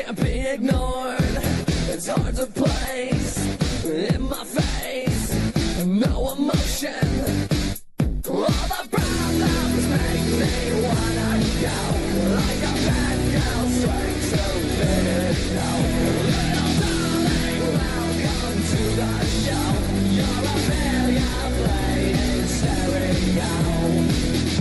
can't be ignored. It's hard to place in my face. No emotion. All the problems make me wanna go like a bad girl straight to video. Little darling, welcome to the show. You're a failure played in stereo.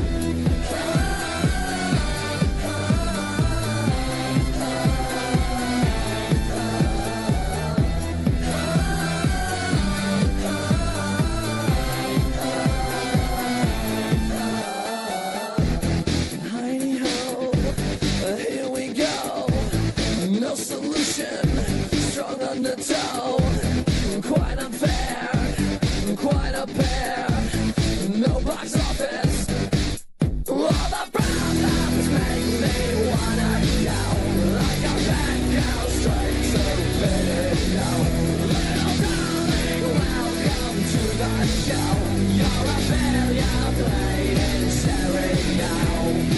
No solution, strong undertow. Quite unfair, quite a pair. No box office. All the problems make me wanna go like a bad girl straight to video. Little darling, welcome to the show. You're a failure played in stereo.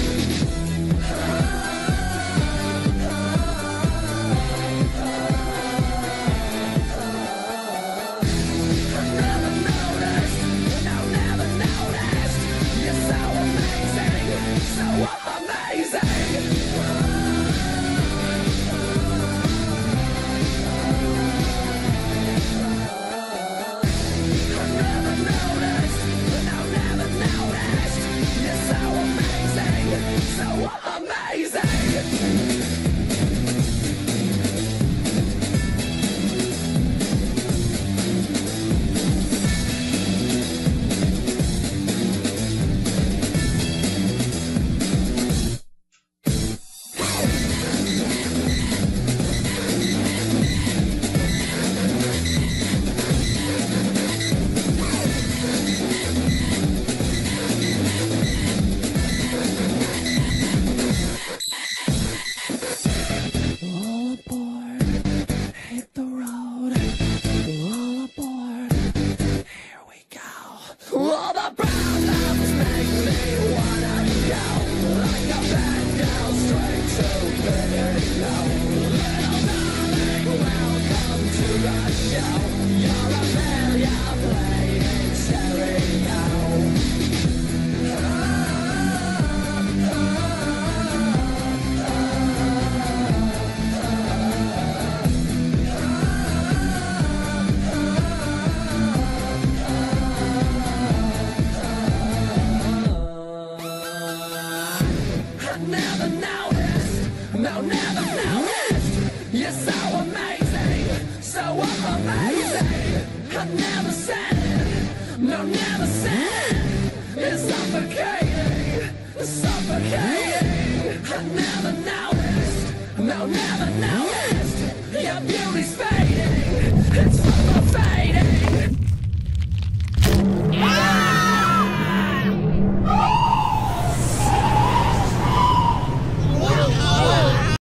All the problems make me wanna go like a bad girl straight to video. Little darling, welcome to the show. You're a failure played in stereo. Never noticed, no, never noticed. You're so amazing, so amazing. I never said, no, never said. It's suffocating, suffocating. I never noticed, no, never noticed. Your beauty's fading, it's fading.